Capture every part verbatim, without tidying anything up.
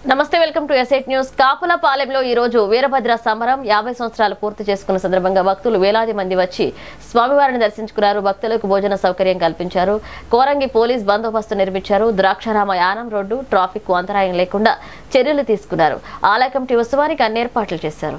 నమస్తే welcome to ఎస్ఐట్ news. కాపులపాలెంలో ఈ రోజు వీరభద్ర సంబరం యాభై సంవత్సరాలు పూర్తి చేసుకున్న సందర్భంగా భక్తులు వేలాది మంది వచ్చి స్వామివారిని దర్శించుకున్నారు. భక్తులకు భోజన సౌకర్యం కల్పించారు. కోరంగి పోలీస్ బందోబస్తు నిర్మించారు. ద్రాక్షారామ యానం రోడ్డు ట్రాఫిక్ కు అంతరాయం లేకుండా చర్యలు తీసుకున్నారు. ఆలయ కమిటీ ఉత్సవానికి అన్ని ఏర్పాట్లు చేశారు.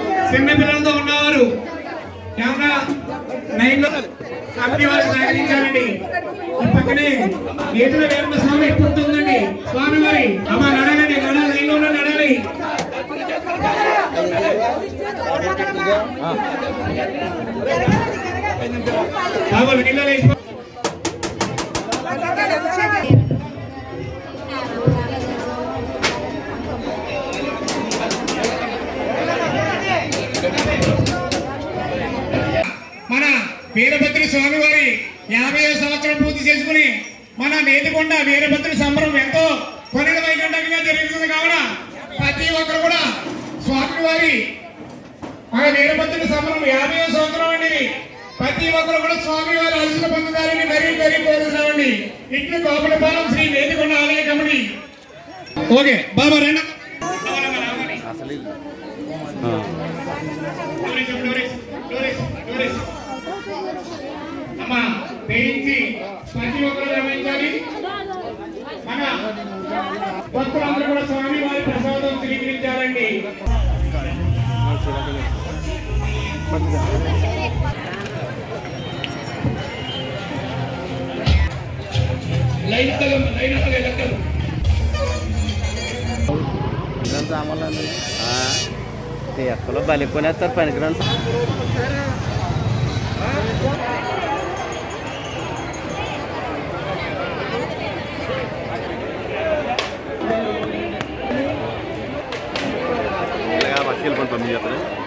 మన వీరభద్ర స్వామి వారి యాభై సంవత్సరం పూర్తి చేసుకుని మన నేతికొండ వీరభద్ర సంబరం ఎంతో కొనిడ వైకుంఠంగా జరుగుతుంది. కావున ప్రతి ఒక్కరు కూడా స్వామి వారి మన వీరభద్ర సంబరం యాభై సంవత్సరం అండి. ప్రతి ఒక్కరు కూడా స్వామి వారి ఆశీస్సులు పొందుతారని మరీ మరీ కోరుతున్నామండి. ఇట్లు కాపులపాలెం శ్రీ నేతికొండ ఆలయ కమిటీ. ఓకే బాబా రెండు అమ్మా వేయించి ప్రతి ఒక్కరు గమనించాలి. మన భక్తులందరూ కూడా స్వామి వారి ప్రసాదం స్వీకరించాలండి. ఎక్కడో బలిపోనేస్తారు పనికిరాని పట్టుకెళ్ళిపోయి పంపించేస్తారు.